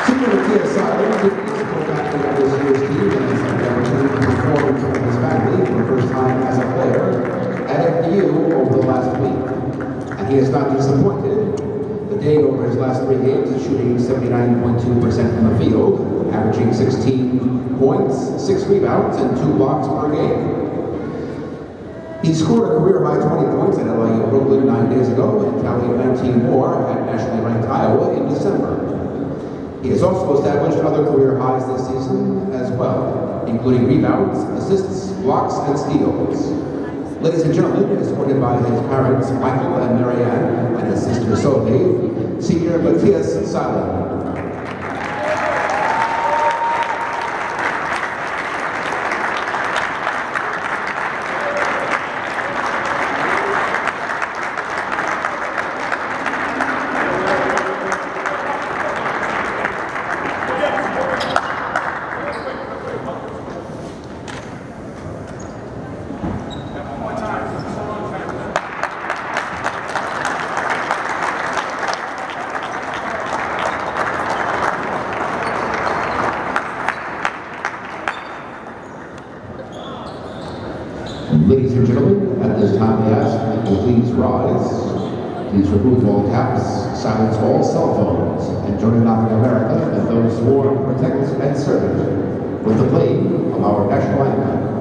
Senior Mathias Seilund is co-captain of this year's team and has had the opportunity to perform in front of his family for the first time as a player at FDU over the last week. And he has not disappointed. The Dane over his last 3 games is shooting 79.2% from the field, averaging 16 points, 6 rebounds, and 2 blocks per game. He scored a career-high 20 points at LIU Brooklyn 9 days ago and tallied 19 more at nationally ranked Iowa in December. He has also established other career highs this season as well, including rebounds, assists, blocks, and steals. Ladies and gentlemen, escorted by his parents, Michael and Marianne, and his sister Sophie, Senior Mathias Seilund. Ladies and gentlemen, at this time we ask that you please rise. Please remove all caps, silence all cell phones, and join in honoring America and those sworn to protect and serve it with the playing of our national anthem.